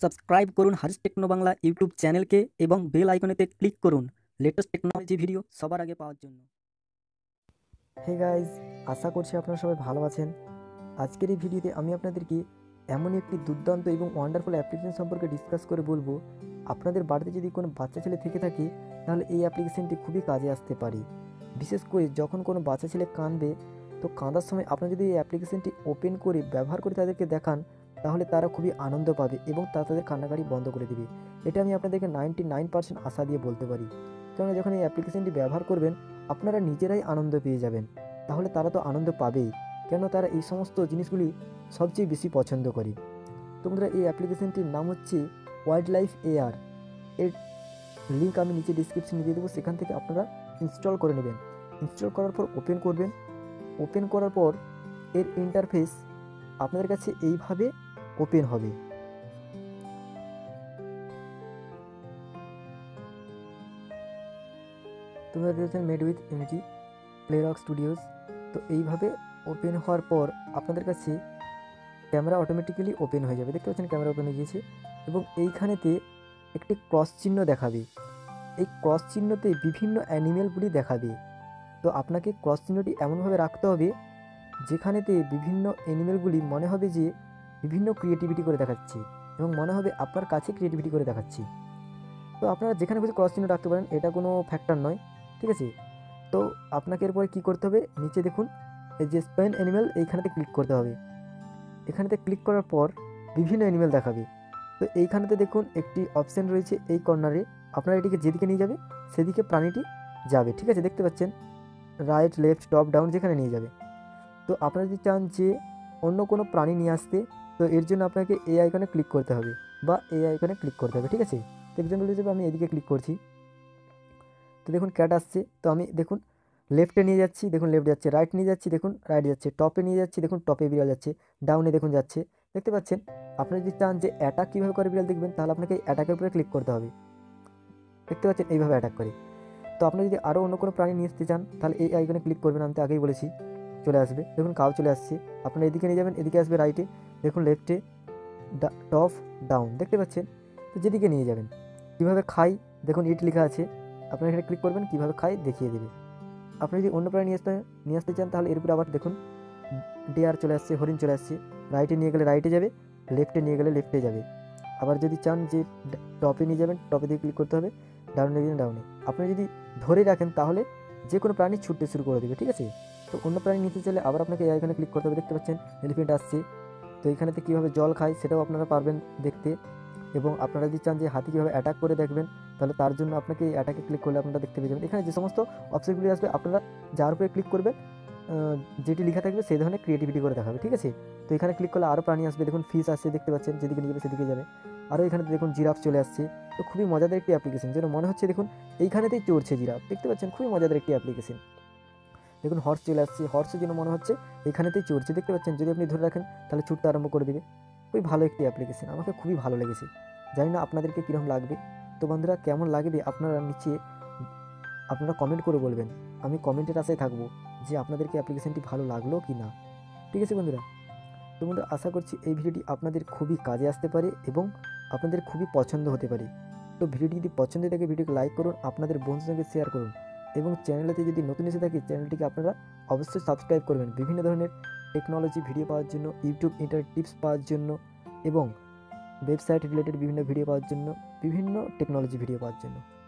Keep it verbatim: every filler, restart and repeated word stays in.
Subscribe করুন হারিস techno Bangla YouTube চ্যানেলকে এবং বেল আইকনেতে ক্লিক করুন লেটেস্ট টেকনোলজি ভিডিও সবার আগে পাওয়ার জন্য। হে গাইজ, আশা করছি আপনারা সবাই ভালো আছেন। আজকের এই ভিডিওতে আমি আপনাদেরকে এমনই একটি দুর্দান্ত এবং ওয়ান্ডারফুল অ্যাপ্লিকেশন সম্পর্কে ডিসকাস করে বলবো, আপনাদের বাড়িতে যদি কোনো বাচ্চা ছেলে থেকে থাকে তাহলে এই অ্যাপ্লিকেশনটি খুবই কাজে আসতে পারে। বিশেষ করে যখন কোনো বাচ্চা ছেলে কাঁদবে, তো কাঁদার সময় আপনারা যদি এই অ্যাপ্লিকেশনটি ওপেন করে ব্যবহার করে তাদেরকে দেখান, তাহলে তারা খুবই আনন্দ পাবে এবং তারা তাদের কান্নাকাটি বন্ধ করে দেবে। এটা আমি আপনাদেরকে নাইনটি নাইন পার্সেন্ট আশা দিয়ে বলতে পারি। কেননা যখন এই অ্যাপ্লিকেশনটি ব্যবহার করবেন, আপনারা নিজেরাই আনন্দ পেয়ে যাবেন। তাহলে তারা তো আনন্দ পাবেই, কেন তারা এই সমস্ত জিনিসগুলি সবচেয়ে বেশি পছন্দ করে। তোমরা এই অ্যাপ্লিকেশনটির নাম হচ্ছে ওয়াইল্ড লাইফ এআর। এর লিঙ্ক আমি নিচে ডিসক্রিপশনে দিয়ে দেবো, সেখান থেকে আপনারা ইনস্টল করে নেবেন। ইনস্টল করার পর ওপেন করবেন। ওপেন করার পর এর ইন্টারফেস আপনাদের কাছে এইভাবে ওপেন হবে। তোমরা দেখছেন made with Unity Playrock Studios. তো এইভাবে ওপেন হওয়ার পর আপনাদের কাছে ক্যামেরা অটোমেটিক্যালি ওপেন হয়ে যাবে। দেখতে পাচ্ছেন ক্যামেরা ওপেন হয়ে গিয়েছে এবং এইখানেতে একটি ক্রস চিহ্ন দেখাবে। এই ক্রস চিহ্নতে বিভিন্ন অ্যানিমেলগুলি দেখাবে। তো আপনাকে ক্রস চিহ্নটি এমনভাবে রাখতে হবে যেখানেতে বিভিন্ন অ্যানিমেলগুলি মনে হবে যে বিভিন্ন ক্রিয়েটিভিটি করে দেখাচ্ছে এবং মনে হবে আপনার কাছে ক্রিয়েটিভিটি করে দেখাচ্ছি। তো আপনারা যেখানে খুশি ক্রস চিহ্ন রাখতে পারেন, এটা কোনো ফ্যাক্টর নয়, ঠিক আছে। তো আপনাকে এরপরে কী করতে হবে, নিচে দেখুন এই যে স্পেন অ্যানিমেল, এইখানেতে ক্লিক করতে হবে। এখানেতে ক্লিক করার পর বিভিন্ন অ্যানিমেল দেখাবে। তো এইখানেতে দেখুন একটি অপশান রয়েছে এই কর্নারে, আপনারা এটিকে যেদিকে নিয়ে যাবে সেদিকে প্রাণীটি যাবে, ঠিক আছে। দেখতে পাচ্ছেন রাইট লেফট টপ ডাউন যেখানে নিয়ে যাবে। তো আপনারা যদি চান যে অন্য কোনো প্রাণী নিয়ে আসতে, তো এর জন্য আপনাকে এই আইকনে ক্লিক করতে হবে বা এই আইকনে ক্লিক করতে হবে, ঠিক আছে। তো এক্সাম্পল হিসেবে আমি এদিকে ক্লিক করছি। তো দেখুন ক্যাট আসছে, তো আমি দেখুন লেফটে নিয়ে যাচ্ছি, দেখুন লেফট যাচ্ছে, রাইট নিয়ে যাচ্ছি, দেখুন রাইট যাচ্ছে, টপে নিয়ে যাচ্ছি, দেখুন টপে বিড়াল যাচ্ছে, ডাউনে দেখুন যাচ্ছে। দেখতে পাচ্ছেন। আপনারা যদি চান যে অ্যাটাক কীভাবে করে বিড়াল দেখবেন, তাহলে আপনাকে অ্যাটাকের উপরে ক্লিক করতে হবে। দেখতে পাচ্ছেন এইভাবে অ্যাটাক করে। তো আপনি যদি আরও অন্য কোনো প্রাণী নিয়ে আসতে চান, তাহলে এই আইকনে ক্লিক করবেন, আমি তো আগেই বলেছি চলে আসবে। দেখুন কাউ চলে আসছে, আপনারা এদিকে নিয়ে যাবেন, এদিকে আসবে রাইটে, দেখুন লেফটে টপ ডাউন, দেখতে পাচ্ছেন। তো যেদিকে নিয়ে যাবেন। কীভাবে খাই, দেখুন ইট লেখা আছে, আপনারা এখানে ক্লিক করবেন, কীভাবে খাই দেখিয়ে দেবে। আপনি যদি অন্য প্রাণী নিয়ে আসতে নিয়ে আসতে চান, তাহলে এর উপরে আবার দেখুন ডিয়ার চলে আসছে, হরিণ চলে আসছে, রাইটে নিয়ে গেলে রাইটে যাবে, লেফটে নিয়ে গেলে লেফটে যাবে। আবার যদি চান যে টপে নিয়ে যাবেন, টপে দিয়ে ক্লিক করতে হবে, ডাউনে নিয়ে ডাউনে। আপনি যদি ধরে রাখেন তাহলে যে কোনো প্রাণী ছুটতে শুরু করে দেবে, ঠিক আছে। তো অন্য প্রাণী নিতে চাইলে আবার আপনাকে এখানে ক্লিক করতে হবে। দেখতে পাচ্ছেন এলিফেন্ট আসছে, তো এখানেতে কীভাবে জল খায় সেটাও আপনারা পারবেন দেখতে। এবং আপনারা যদি চান যে হাতি কীভাবে অ্যাটাক করে দেখবেন, তাহলে তার জন্য আপনাকে অ্যাটাকে ক্লিক করলে আপনারা দেখতে পেয়ে যাবেন। এখানে যে সমস্ত অপশনগুলি আসবে, আপনারা যার উপরে ক্লিক করবেন যেটি লেখা থাকবে সেই ধরনের ক্রিয়েটিভিটি করে দেখাবে, ঠিক আছে। তো এখানে ক্লিক করলে আরও প্রাণী আসবে, দেখুন ফিস আসছে, দেখতে পাচ্ছেন যেদিকে নিয়ে যাবে সেদিকে যাবে। আরও এখানে দেখুন জিরাফ চলে আসছে। তো খুবই মজাদার একটি অ্যাপ্লিকেশন, যেন মনে হচ্ছে দেখুন এইখানেতেই চড়ছে জিরাফ, দেখতে পাচ্ছেন খুবই মজাদার একটি অ্যাপ্লিকেশন। দেখুন হর্স চলে আসছে, হর্সের জন্য মনে হচ্ছে এইখানেতেই চড়ছে, দেখতে পাচ্ছেন। যদি আপনি ধরে রাখেন তাহলে ছুটতে আরম্ভ করে দেবে। খুবই ভালো একটি অ্যাপ্লিকেশন, আমাকে খুবই ভালো লেগেছে। জানি না আপনাদেরকে কীরকম লাগবে। তো বন্ধুরা কেমন লাগবে আপনারা নিচে আপনারা কমেন্ট করে বলবেন, আমি কমেন্টের আশায় থাকবো যে আপনাদেরকে অ্যাপ্লিকেশনটি ভালো লাগলো কি না, ঠিক আছে বন্ধুরা। তো বন্ধুরা আশা করছি এই ভিডিওটি আপনাদের খুবই কাজে আসতে পারে এবং আপনাদের খুবই পছন্দ হতে পারে। তো ভিডিওটি যদি পছন্দ থাকে ভিডিওকে লাইক করুন, আপনাদের বন্ধুদের সঙ্গে শেয়ার করুন এবং চ্যানেলটিতে যদি নতুন এসে থাকে চ্যানেলটিকে আপনারা অবশ্যই সাবস্ক্রাইব করবেন বিভিন্ন ধরনের টেকনোলজি ভিডিও পাওয়ার জন্য, ইউটিউব ইন্টারনেট টিপস পাওয়ার জন্য এবং ওয়েবসাইট রিলেটেড বিভিন্ন ভিডিও পাওয়ার জন্য, বিভিন্ন টেকনোলজি ভিডিও পাওয়ার জন্য।